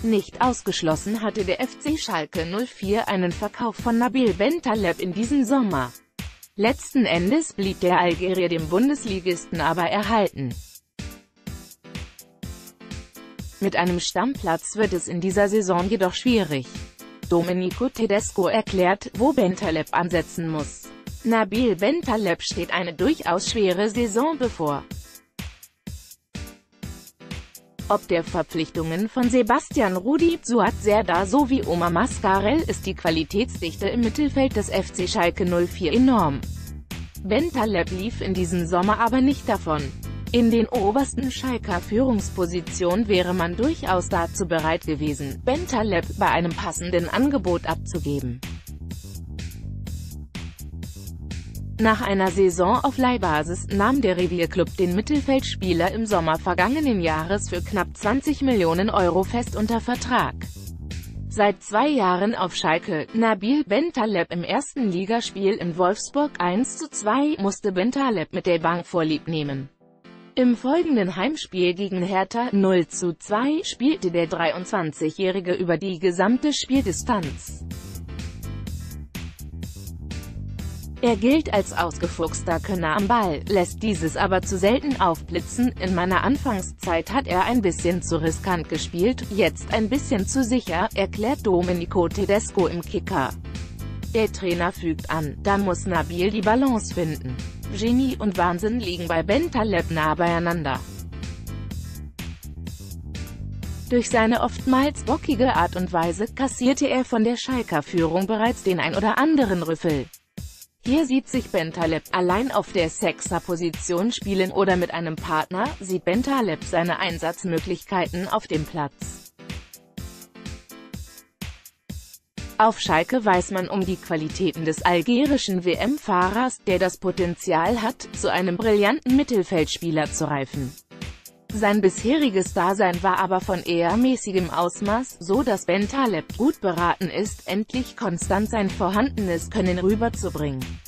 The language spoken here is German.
Nicht ausgeschlossen hatte der FC Schalke 04 einen Verkauf von Nabil Bentaleb in diesem Sommer. Letzten Endes blieb der Algerier dem Bundesligisten aber erhalten. Mit einem Stammplatz wird es in dieser Saison jedoch schwierig. Domenico Tedesco erklärt, wo Bentaleb ansetzen muss. Nabil Bentaleb steht eine durchaus schwere Saison bevor. Ob der Verpflichtungen von Sebastian Rudi, Suat Serdar sowie Omar Mascarell ist die Qualitätsdichte im Mittelfeld des FC Schalke 04 enorm. Bentaleb lief in diesem Sommer aber nicht davon. In den obersten Schalker Führungspositionen wäre man durchaus dazu bereit gewesen, Bentaleb bei einem passenden Angebot abzugeben. Nach einer Saison auf Leihbasis nahm der Revierclub den Mittelfeldspieler im Sommer vergangenen Jahres für knapp 20 Millionen Euro fest unter Vertrag. Seit 2 Jahren auf Schalke. Nabil Bentaleb im ersten Ligaspiel in Wolfsburg 1:2 musste Bentaleb mit der Bank vorliebnehmen. Im folgenden Heimspiel gegen Hertha 0:2 spielte der 23-Jährige über die gesamte Spieldistanz. Er gilt als ausgefuchster Könner am Ball, lässt dieses aber zu selten aufblitzen. In meiner Anfangszeit hat er ein bisschen zu riskant gespielt, jetzt ein bisschen zu sicher, erklärt Domenico Tedesco im Kicker. Der Trainer fügt an, da muss Nabil die Balance finden. Genie und Wahnsinn liegen bei Bentaleb nah beieinander. Durch seine oftmals bockige Art und Weise kassierte er von der Schalker Führung bereits den ein oder anderen Rüffel. Hier sieht sich Bentaleb allein auf der Sechser-Position spielen oder mit einem Partner, sieht Bentaleb seine Einsatzmöglichkeiten auf dem Platz. Auf Schalke weiß man um die Qualitäten des algerischen WM-Fahrers, der das Potenzial hat, zu einem brillanten Mittelfeldspieler zu reifen. Sein bisheriges Dasein war aber von eher mäßigem Ausmaß, so dass Bentaleb gut beraten ist, endlich konstant sein vorhandenes Können rüberzubringen.